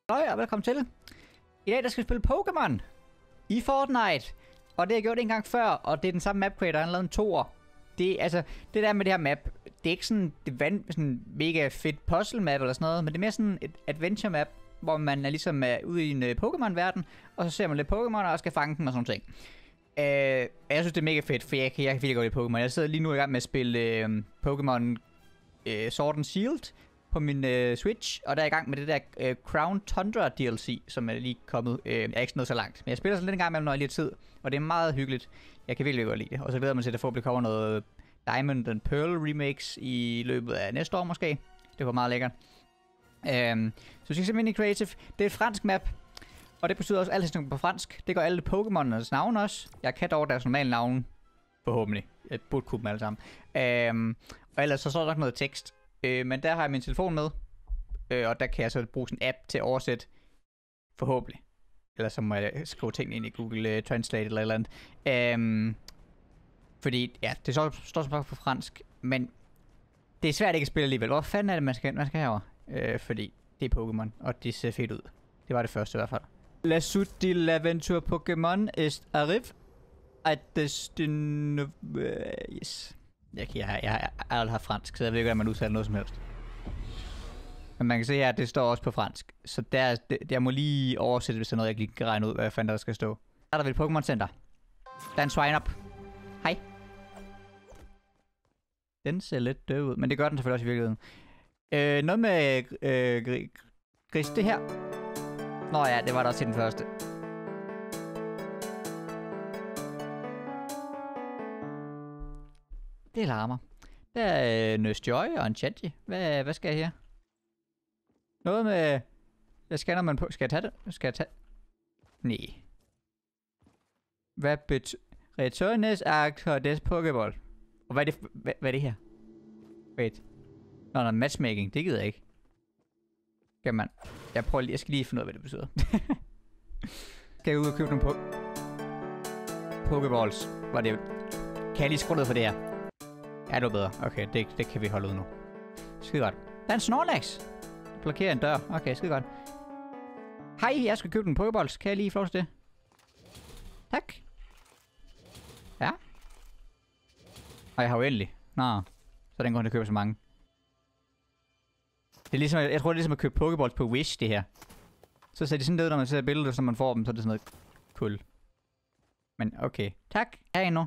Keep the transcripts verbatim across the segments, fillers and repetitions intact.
Hej og velkommen til. I dag der skal vi spille Pokémon i Fortnite. Og det har jeg gjort en gang før, og det er den samme map creator, han har lavet en toer. Det, altså, det der med det her map, det er ikke sådan det vand, sådan mega fedt puzzle map eller sådan noget, men det er mere sådan et adventure map, hvor man er ligesom er ude i en uh, Pokémon-verden, og så ser man lidt Pokémon og skal fange dem og sådan ting. Uh, jeg synes det er mega fedt, for jeg, jeg kan virkelig godt lide Pokémon. Jeg sidder lige nu i gang med at spille uh, Pokémon uh, Sword and Shield på min uh, Switch, og der er i gang med det der uh, Crown Tundra D L C, som er lige kommet. Uh, jeg er ikke nået så langt, men jeg spiller sådan lidt en gang med, når jeg lige har tid, og det er meget hyggeligt. Jeg kan virkelig godt lide det, og så glæder jeg mig til, at der forhåbentlig kommer noget Diamond and Pearl remakes i løbet af næste år måske. Det var meget lækkert. Um, så vi skal simpelthen i Creative. Det er et fransk map, og det betyder også alt på fransk. Det går alle Pokémonernes navne også. Jeg kan dog deres normale navne, forhåbentlig. Jeg burde kunne dem alle sammen. Um, og ellers så står der nok noget tekst. Uh, men der har jeg min telefon med, uh, og der kan jeg så bruge sådan en app til at oversætte. Forhåbentlig. Ellers så må jeg skrive tingene ind i Google uh, Translate eller et eller andet. Um, fordi, ja, det står, står så på fransk, men det er svært ikke at spille alligevel. Hvor fanden er det, man skal, man skal herover? Uh, fordi det er Pokémon, og det ser fedt ud. Det var det første i hvert fald. La suite de l'aventure Pokémon est arrive at destin... Uh, yes. Jeg, jeg, jeg, jeg har aldrig haft fransk, så jeg ved ikke, hvordan man udtaler noget som helst. Men man kan se her, at det står også på fransk. Så der, det, jeg må lige oversætte, hvis der er noget, jeg ikke lige kan regne ud, hvad fanden der skal stå. Der er der vel Pokémon Center. Der er en swine up. Hej. Den ser lidt død ud, men det gør den selvfølgelig også i virkeligheden. Øh, noget med øh, gris, det her. Nå ja, det var der også til den første. Det larmer. Der er øh, Nurse Joy og en Chanty. Hvad, hvad skal jeg her? Noget med... Hvad scanner man på? Skal jeg tage det? Skal jeg tage... Nej. Hvad betyder... Returnes actor des Pokéball. Og hvad er det... Hvad, hvad er det her? Wait. Nå, nå, matchmaking. Det gider jeg ikke. Skal man... Jeg prøver lige... Jeg skal lige finde ud af, hvad det betyder. Skal jeg ud og købe nogle po... Pokéballs? Var det... Kan jeg lige skrue ned for det her? Ja, det var bedre. Okay, det, det kan vi holde ud nu. Skide godt. Der er en Snorlax. Blokerer en dør. Okay, skide godt. Hej, jeg skal købe en Pokéballs. Kan jeg lige få lov til det? Tak. Ja. Og jeg har uendelig. Nå. Så den grund, jeg køber så mange. Det er ligesom, jeg tror, det er ligesom at købe Pokéballs på Wish, det her. Så ser de sådan ud, når man ser billeder, så man får dem, så er det sådan noget kul. Men okay. Tak. Her er en nu.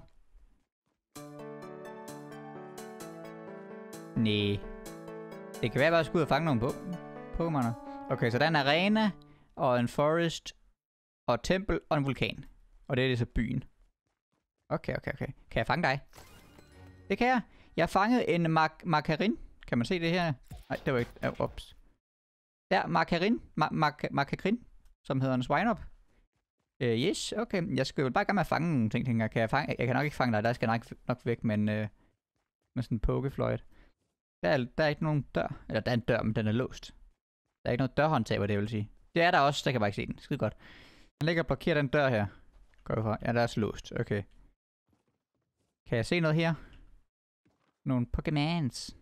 Næh. Det kan være, at jeg bare skal ud og fange nogle på Pokémoner. Okay, så der er en arena, og en forest, og et tempel, og en vulkan. Og det er det så byen. Okay, okay, okay. Kan jeg fange dig? Det kan jeg. Jeg har fanget en mak makarin. Kan man se det her? Nej, det var ikke... Oh, ups. Der, makarin. Ma mak makarin. Som hedder en swine up. Uh, yes, okay. Jeg skal jo bare gerne med at fange nogle ting, tænker jeg. Kan jeg, fange? Jeg kan nok ikke fange dig. Der skal jeg nok, nok væk, men... Uh, med sådan en pokefløjt. Der er, der er ikke nogen dør. Eller der er en dør, men den er låst. Der er ikke noget dørhåndtag, hvad det vil sige. Det er der også, der kan jeg bare ikke se den. Skide godt. Den ligger og blokerer den dør her. Går jeg fra. Ja, der er også låst. Okay. Kan jeg se noget her? Nogle Pokémons.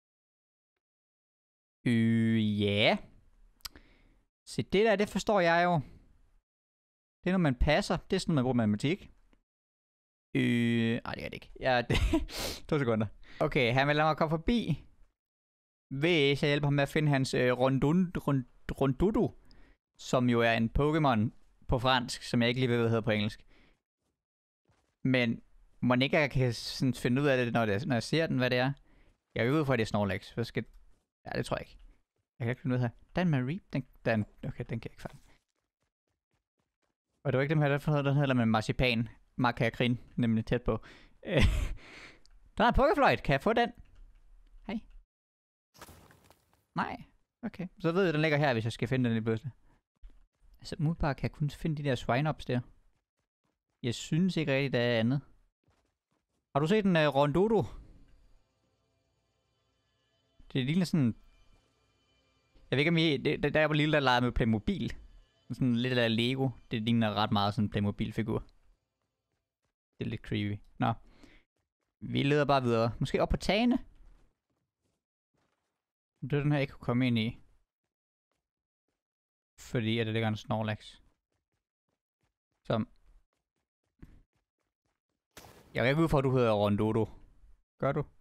Øh, ja. Yeah. Se, det der, det forstår jeg jo. Det er når man passer. Det er sådan, man bruger matematik. Øh, nej, det er det ikke. Ja, det... to sekunder. Okay, han vil lade mig komme forbi. Hvis jeg hjælper ham med at finde hans øh, Rondun, Rond, Rondudu. Som jo er en Pokémon på fransk, som jeg ikke lige ved, hvad hedder på engelsk. Men må ikke jeg kan sådan finde ud af det, når, det, når jeg ser den, hvad det er. Jeg er jo ude for, at det er Snorlax. Hvad skal... Ja, det tror jeg ikke. Jeg kan ikke finde ud af her. Den Marie, den, den... Okay, den kan jeg ikke fange. Og det var ikke dem her, der den hedder med marcipan. Markakrin, nemlig tæt på. Der er en Pokéfløjt. Kan jeg få den? Hej. Nej. Okay. Så ved jeg, den ligger her, hvis jeg skal finde den i pludselig. Altså, umiddelbart kan jeg kun finde de der swine-ups der. Jeg synes ikke rigtig, der er andet. Har du set en uh, Rondodo? Det ligner sådan... Jeg ved ikke om I... Det, det, der var lille, der legede med Playmobil. Sådan lidt af Lego. Det ligner ret meget sådan en Playmobil-figur. Det er lidt creepy. Nå. Vi leder bare videre. Måske op på tagene? Det er den her, jeg ikke kunne komme ind i. Fordi at der ligger en Snorlax. Som... Jeg er ikke ud for, at du hedder Rondodo. Gør du?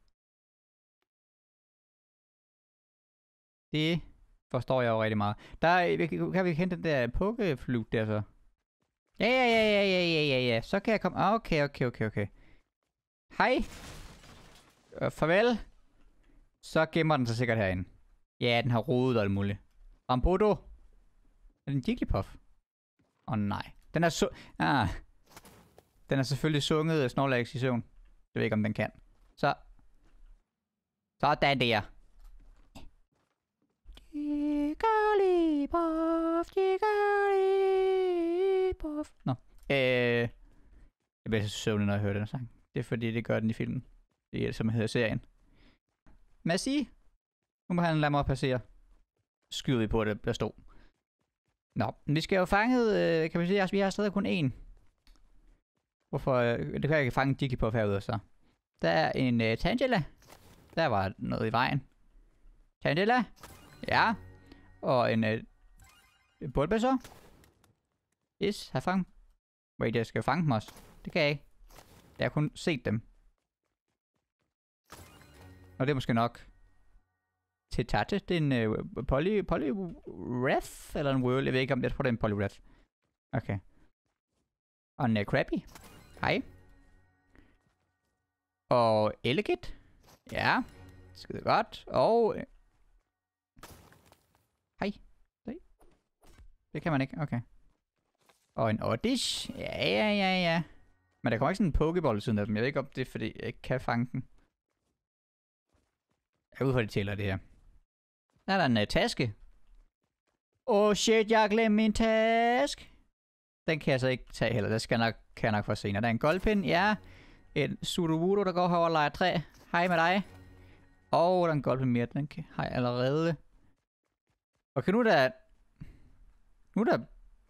Det forstår jeg jo rigtig meget. Der er, kan vi hente den der pokeflug der så? Ja, ja, ja, ja, ja, ja, ja, ja. Så kan jeg komme... Okay, okay, okay, okay. Hej. Øh, farvel. Så gemmer den sig sikkert herinde. Ja, den har rodet og alt muligt. Rambodo. Er det en Jigglypuff? Åh oh, nej. Den er så... Ah. Den er selvfølgelig sunget Snorlax i søvn. Jeg ved ikke, om den kan. Så. Sådan der. Jigglypuff, Jigglypuff. Nå. Øh. Jeg bliver så søvnig, når jeg hører den sang. Det er fordi, det gør den i filmen. Det er som hedder serien. Massi. Nu må han lade mig passere. Skyder vi på det, der stod. Nå, vi skal jo fange, øh, kan vi sige, altså, vi har stadig kun én. Hvorfor? Øh, det kan jeg ikke fange en Jigglypuff herude, så. Der er en øh, Tangela. Der var noget i vejen. Tangela. Ja. Og en øh, Bulbasaur. Yes, har fanget. Wait, jeg skal fange dem også. Det kan jeg ikke. Jeg har kun set dem. Og det er måske nok. Tetate, det er en øh, poly, Poliwrath, eller en Whirl, jeg ved ikke om det, jeg tror det er en Poliwrath. Okay. Og en uh, Krabby. Hej. Og Elegit. Ja. Skide godt. Og... Øh. Hej. Se. Det kan man ikke, okay. Og en Oddish. Ja, ja, ja, ja. Men der kommer ikke sådan en Pokéball siden af dem. Jeg ved ikke om det er fordi jeg ikke kan fange den. Jeg er ude for de tæller det her. Der er der en uh, taske. Åh oh shit, jeg har glemt min taske. Den kan jeg så ikke tage heller. Det skal jeg nok, kan jeg nok få senere. Der er en goldpind, ja. En Sudowoodo, der går herover og leger træ. Hej med dig. Og der er en goldpind mere. Den kan, har jeg allerede. Okay, nu er der... Nu er der...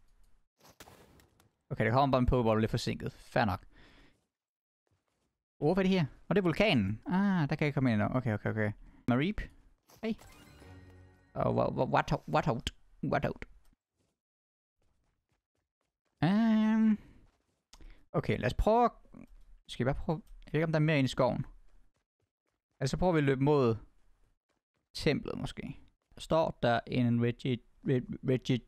Okay, der kommer bare en Pokéball lidt forsinket. Fair nok. Åh, oh, hvad er det her? Og det er vulkanen. Ah, der kan jeg komme ind nu. Okay, okay, okay. Mareep. Hej. Og what out? What out? What out? Um, okay, lad os prøve at... Skal vi bare prøve... Jeg ved ikke, om der er mere inde i skoven. Altså, så prøver vi at løbe mod... templet, måske. Der står der en Reggie... Reggie...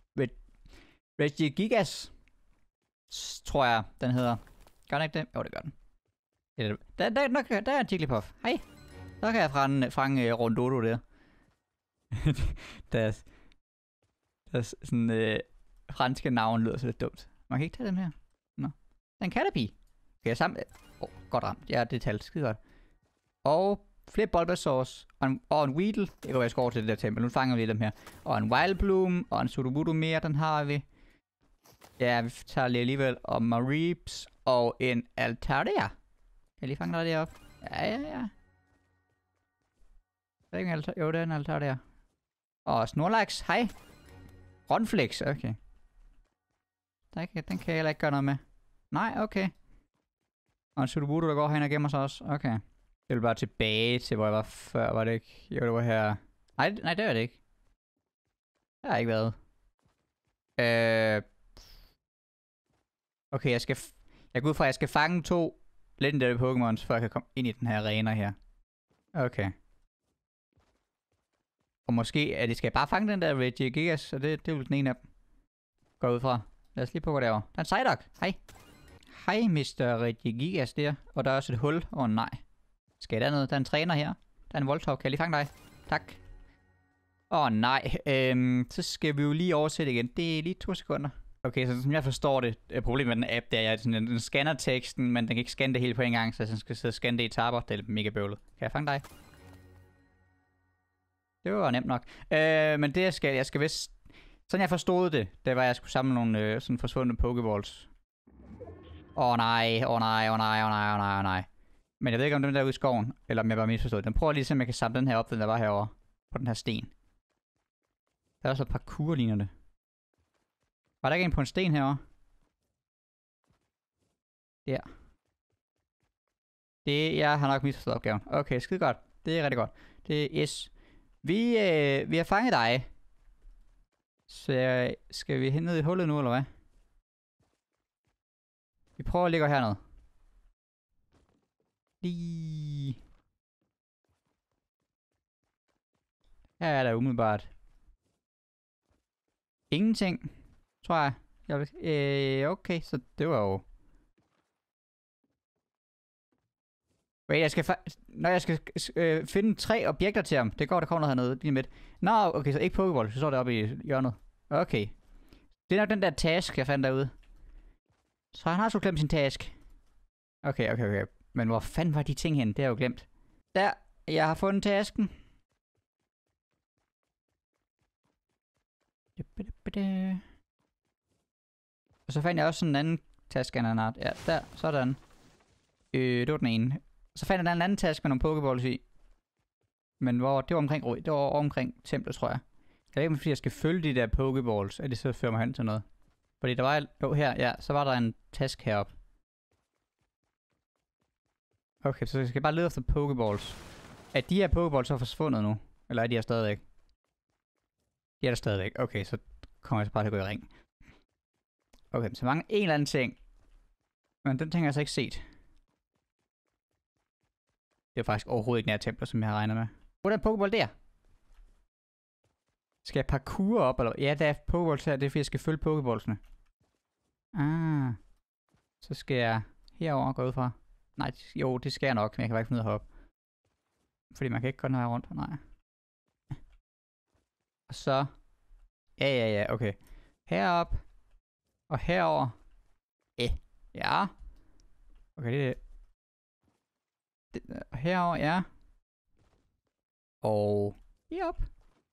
Regigigas. Tror jeg, den hedder. Gør den ikke det? Jo, det gør den. Der, der, der, der er en Jigglypuff. Hej. Så kan jeg fange, fange uh, Rondodo der. der, er, der er sådan øh, franske navn lyder så lidt dumt. Man kan ikke tage dem her. Nå. Der er en Caterpie. Okay, sammen. Åh, oh, godt ramt. Ja, det er talt. Skide godt. Og flere Bulbasaurs. Og en, og en Weedle. Det går jeg skal over til det der tempel. Nu fanger vi dem her. Og en Wildbloom. Og en Sudowoodo mere. Den har vi. Ja, vi tager lige alligevel. Og Mareeps. Og en Altaria. Kan jeg lige fange dig deroppe? Ja, ja, ja. Der er ikke en altar. Jo, det er en Altaria. Og Snorlax, hej. Ronflex, okay. Der kan, den kan jeg heller ikke gøre noget med. Nej, okay. Og en Sudowoodo, der går herhen og gemmer sig også. Okay. Jeg vil bare tilbage til, hvor jeg var før, var det ikke? Jo, det var her. Nej, nej, det er det ikke. Det har ikke været. Øh... Okay, jeg skal... Jeg går ud fra, at jeg skal fange to legendary Pokémons, før jeg kan komme ind i den her arena her. Okay. Og måske, at de skal bare fange den der Regigigas, og det, det er jo den ene af dem. Går ud fra. Lad os lige på, hvad derovre. Der er en Psyduck. Hej. Hej, mister Regigigas der. Og der er også et hul. Åh oh, nej. Skal jeg dernede? Der er en træner her. Der er en Voltorb. Kan jeg lige fange dig? Tak. Åh oh, nej. Øhm, så skal vi jo lige oversætte igen. Det er lige to sekunder. Okay, så som jeg forstår det, er problemet med den app, det er, at den, den scanner teksten, men den kan ikke scanne det hele på en gang, så den skal sidde og scanne det i etaper. Det er mega bøvlet. Kan jeg fange dig? Det var nemt nok. Øh, men det jeg skal, jeg skal vist... Sådan jeg forstod det, det var, at jeg skulle samle nogle øh, sådan forsvundne Pokéballs. Åh oh, nej, åh oh, nej, åh oh, nej, åh oh, nej, åh oh, nej, åh oh, nej. Men jeg ved ikke, om den der ude i skoven, eller om jeg bare misforstået. Den prøver lige at se, om jeg kan samle den her op, den der var herovre. På den her sten. Der er også et parkour, ligner det. Var der ikke en på en sten herovre? Der. Det, jeg har nok misforstået opgaven. Okay, skide godt. Det er rigtig godt. Det er yes. Vi, øh, vi har fanget dig. Så skal vi hen ned i hullet nu, eller hvad? Vi prøver at ligge hernede. Lige... Her er der umiddelbart ingenting, tror jeg. jeg vil... øh, okay, så det var jo... Wait, jeg skal fa- Når jeg skal øh, finde tre objekter til ham. Det går, der kommer noget hernede lige midt. Nå, okay, så ikke Pokéball. Så står det oppe i hjørnet. Okay. Det er nok den der task, jeg fandt derude. Så han har sgu glemt sin task. Okay, okay, okay. Men hvor fanden var de ting hen? Det har jeg jo glemt. Der, jeg har fundet tasken. Og så fandt jeg også sådan en anden taske af en art. Ja, der, sådan. Øh, det var den ene. Så fandt jeg en anden taske med nogle Pokéballs i. Men hvor, det var omkring, det var omkring templet, tror jeg. Jeg ved ikke, fordi jeg skal følge de der Pokéballs, at det så fører mig hen til noget. Fordi der var, jo her, ja, så var der en task heroppe. Okay, så jeg skal bare lede efter Pokéballs. Er de her Pokéballs så forsvundet nu? Eller er de her stadigvæk? De er der stadigvæk. Okay, så kommer jeg så bare til at gå i ring. Okay, så mangler en eller anden ting. Men den ting har jeg så ikke set. Det er faktisk overhovedet ikke nær templer, som jeg har regnet med. Hvor er der en Pokéball der? Skal jeg parkour op, eller? Ja, der er Pokéballs her. Det er fordi, jeg skal følge Pokéballsene. Ah. Så skal jeg herover gå ud fra. Nej, jo, det skal jeg nok, men jeg kan bare ikke finde ud af at hoppe. Fordi man kan ikke gå den her rundt. Nej. Og så... Ja, ja, ja, okay. Herop. Og herover. Eh. Ja. Okay, det er... Det, herover, ja. Og... Herop.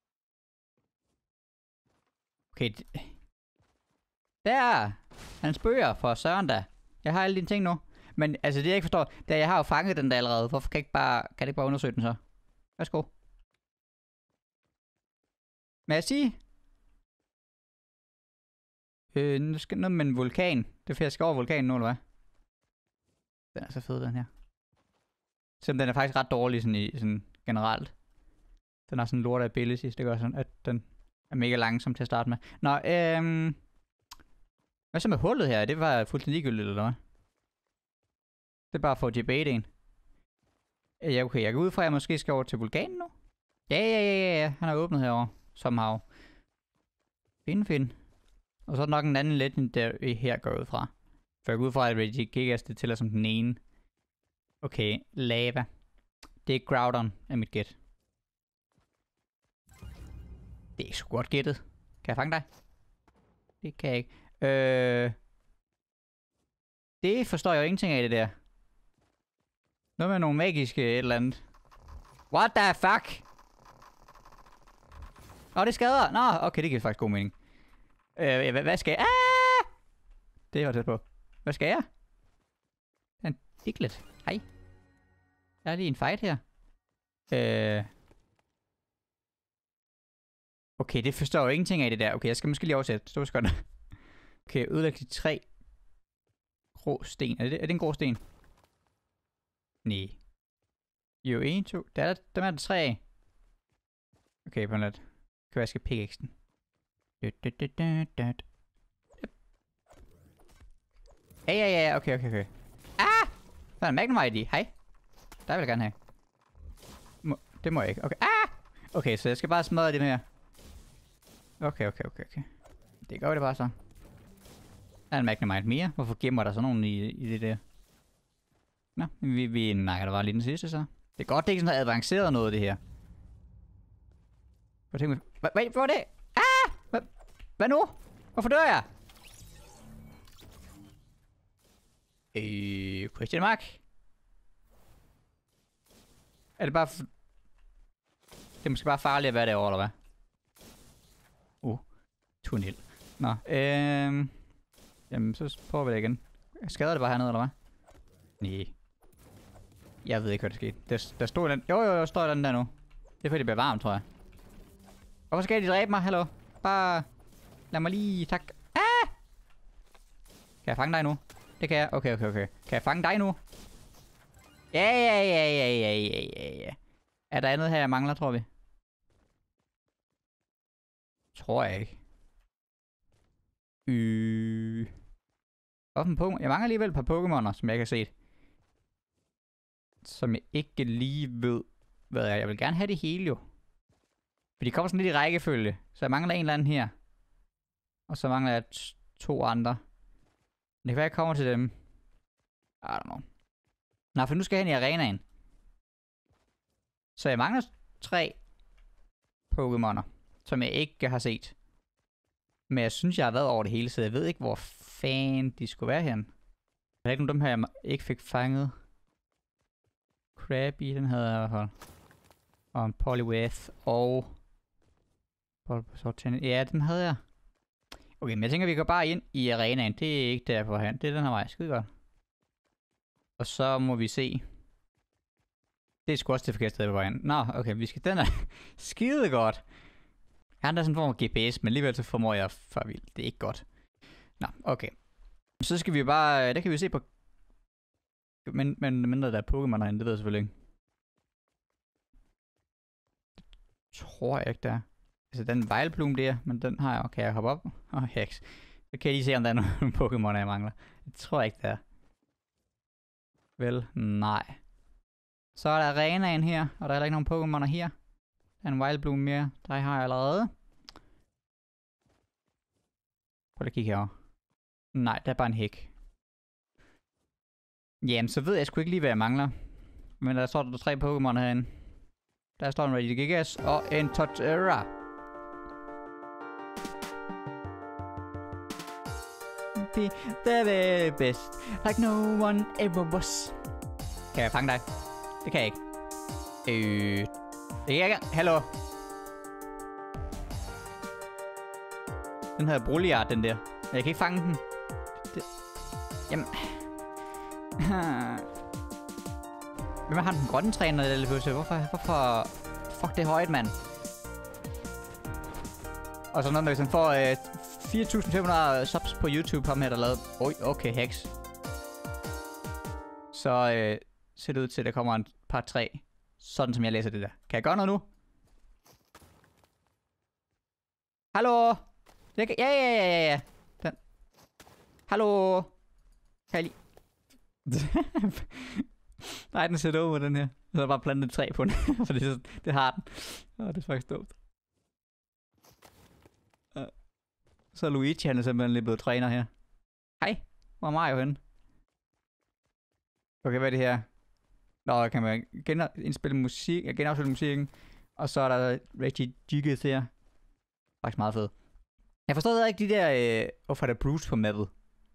Okay. Der! Han spørger for søren da. Jeg har alle dine ting nu. Men altså det jeg ikke forstår, det er, jeg har jo fanget den der allerede. Hvorfor kan jeg ikke bare, kan jeg ikke bare undersøge den så? Værsgo. Må jeg sige? Øh, nu skal noget med en vulkan. Det er fordi jeg skal over vulkanen nu, eller hvad? Den er så fed, den her. Selvom den er faktisk ret dårlig sådan i sådan generelt. Den har sådan lort abilities, det gør sådan, at den er mega langsom til at starte med. Nå, øhm... hvad så med hullet her? Det var fuldstændig ligegyldigt, eller hvad? Det er bare for at debate en. Ja, okay, jeg går ud fra, at jeg måske skal over til vulkanen nu. Ja, ja, ja, ja, ja. Han har åbnet herover somehow. Fin, fin. Og så er der nok en anden legend, der her går ud fra. For jeg går ud fra, at Regigigas det tæller som den ene. Okay, lava. Det er Groudon, er mit gæt. Det er ikke så godt gættet. Kan jeg fange dig? Det kan jeg ikke. Øh... Det forstår jeg jo ingenting af, det der. Noget med nogle magiske et eller andet. What the fuck? Nå, det skader. Nå, okay, det giver faktisk god mening. Øh, hvad, hvad skal jeg? Ah! Det var tæt på. Hvad skal jeg? En Diglett. Hej. Der er lige en fight her. Øh... Okay, det forstår jeg ingenting af det der. Okay, jeg skal måske lige oversætte. Stå skønt. Okay, ødelæg de tre grå sten. Er det, er det en grå sten? Nej. Jo, en, to. Der er, dem er der tre af. Okay, på en lidt. Kan være, jeg skal pickaxen. Ja, ja, ja, ja. Okay, okay, okay. Ah! Der er en Magnemite i. Hej. Der vil jeg gerne have. Må, det må jeg ikke. Okay. Ah! Okay, så jeg skal bare smadre den her. Okay, okay, okay, okay. Det gør det bare så. Der er en Magnemite mere. Hvorfor gemmer der sådan nogen i, i det der? Nå, vi, vi nakker der bare lige den sidste så. Det er godt, det er ikke sådan noget avanceret noget, det her. Hvad tænker du? Hvad, hvad var det? Ah! Hvad, hvad nu? Hvorfor dør jeg? Øh, question mark? Er det bare... Det er måske bare farligt at være derovre, eller hvad? Uh, tunnel. Nå, øhm... Jamen, så prøver vi det igen. Skader det bare hernede, eller hvad? Nej. Jeg ved ikke, hvad der skete. Der, der stod den... Jo, jo, jo, står den der nu. Det er fordi, det bliver varmt, tror jeg. Hvorfor skal de dræbe mig? Hallo? Bare... Lad mig lige... Tak. Ah! Kan jeg fange dig nu? Det kan jeg. Okay, okay, okay. Kan jeg fange dig nu? Ja, ja, ja, ja, ja, ja, ja, ja. Er der andet her, jeg mangler, tror vi? Tror jeg ikke. Øh... Hvorfor en Pokémon? Jeg mangler alligevel et par Pokémoner, som jeg ikke har set. Som jeg ikke lige ved, hvad jeg er. Jeg vil gerne have det hele jo. For de kommer sådan lidt i rækkefølge. Så jeg mangler en eller anden her. Og så mangler jeg to andre. Det kan være, jeg kommer til dem. I don't know. Nå, for nu skal jeg hen i arenaen. Så jeg mangler tre Pokémoner, som jeg ikke har set. Men jeg synes, jeg har været over det hele, så jeg ved ikke, hvor fanden de skulle være hen. Der er ikke nogen af dem her, jeg ikke fik fanget. Krabby, den havde jeg i hvert fald. Og en Poliwrath og... Ja, den havde jeg. Okay, men jeg tænker, vi går bare ind i arenaen. Det er ikke der på hand. Det er den her vej. Skide godt. Og så må vi se. Det er sgu også det forkerte sted på vejen. Nå, okay, vi skal... Den er skide godt. Jeg har der sådan en form for G P S, men alligevel så formår jeg for vildt. Det er ikke godt. Nå, okay. Så skal vi bare... Der kan vi se på... Men, men mindre der er Pokémon herinde, det ved jeg selvfølgelig ikke. Det tror jeg ikke, der er. Altså den vejlplume der, men den har jeg. Kan jeg hoppe op? Åh, oh, heks. Så kan jeg lige se, om der er nogle Pokémon, jeg mangler. Det tror jeg ikke, der er. Vel, nej. Så er der arenaen her, og der er heller ikke nogen Pokémoner her. Der er en vejlplume mere. Der har jeg allerede. Prøv lige at kigge herovre. Nej, der er bare en hæk. Jamen, så ved jeg sgu ikke lige, hvad jeg mangler. Men der står der tre Pokémon herinde. Der står en Regigigas og en Torterra. Be the very best, like no one ever was. Kan jeg fange dig? Det kan jeg ikke. Øh... Det kan jeg ikke. Hallo? Den hedder Broliard, den der. Jeg kan ikke fange den. Det... Jamen... Hvem har den grønne træner, eller pludselig? Hvorfor? Hvorfor? Fuck, det er højt, mand. Og så noget med, hvis han får øh, fire tusind fem hundrede subs på YouTube, ham her, der lavede... Oj, okay, heks. Så øh, ser det ud til, at der kommer en par tre. Sådan som jeg læser det der. Kan jeg gøre noget nu? Hallo? Det kan... Ja, ja, ja, ja, ja. Den. Hallo? Kan jeg lige... Nej, den ser dum ud, den her. Så er der bare plantet et træ på den. Så det, det har den. Åh, det er faktisk dumt. Uh. Så er Luigi, han er simpelthen lige blevet træner her. Hej, hvor er Mario henne? Okay, hvad er det her? Nå, kan man genindspille musik, ja, genafspille musikken. Og så er der Regigigas her. Faktisk meget fed. Jeg forstår ikke de der, øh, hvorfor er der Bruce på mappet?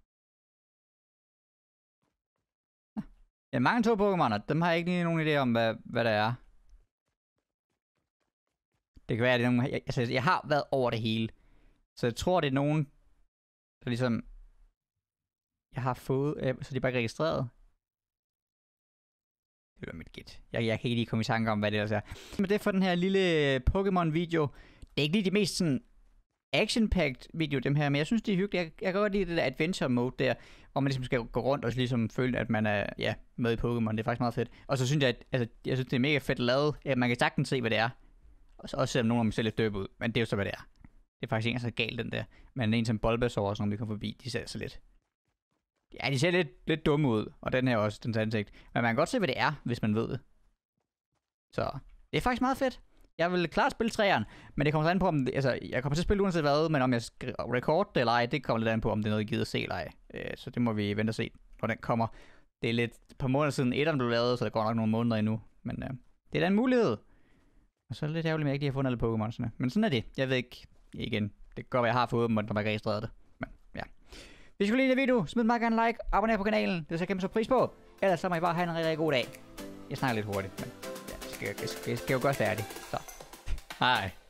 Jeg mangler to Pokémoner. Dem har jeg ikke lige nogen idé om, hvad, hvad der er. Det kan være, at det er nogen... Jeg, altså, jeg har været over det hele. Så jeg tror, det er nogen, der ligesom... Jeg har fået... Øh, så de er bare ikke registreret. Det var mit gæt. Jeg, jeg kan ikke lige komme i tanke om, hvad det ellers er. Men det er for den her lille Pokémon-video. Det er ikke lige de mest sådan... action-packed video, dem her, men jeg synes, det er hyggeligt. Jeg, jeg kan godt lide det der adventure mode der, hvor man ligesom skal gå rundt og ligesom føle, at man er ja, med i Pokémon. Det er faktisk meget fedt. Og så synes jeg, at altså, jeg synes, det er mega fedt lavet. Ja, man kan sagtens se, hvad det er. Og så også selvom nogen af dem ser lidt døbe ud. Men det er jo så, hvad det er. Det er faktisk ikke så galt, den der. Men en som Bulbasaur og sådan, vi kommer forbi, de ser så lidt... Ja, de ser lidt, lidt dumme ud. Og den her også, dens ansigt. Men man kan godt se, hvad det er, hvis man ved det. Så det er faktisk meget fedt. Jeg vil klart spille træeren, men det kommer an på, om det, altså, jeg kommer til at spille uanset hvad, men om jeg skal record det eller ej, det kommer lidt an på, om det er noget, jeg gider at se eller ej. Øh, så det må vi vente og se, når den kommer. Det er lidt et par måneder siden etteren blev lavet, så der går nok nogle måneder endnu. Men øh, det er da en mulighed. Og så er det lidt ærgerligt, at jeg ikke lige har fundet alle Pokémons'erne. Men sådan er det. Jeg ved ikke, igen, det kan godt være, jeg har fået dem, og der ikke registreret det. Men ja. Hvis I skulle lide det video, smid meget gerne en like, abonner på kanalen, det så kæmpe så pris på. Ellers så må I bare have en rigtig, rigtig god dag. Jeg snakker lidt hurtigt, men ja, det skal, det skal, det skal jo godt færdigt. Så. Hej.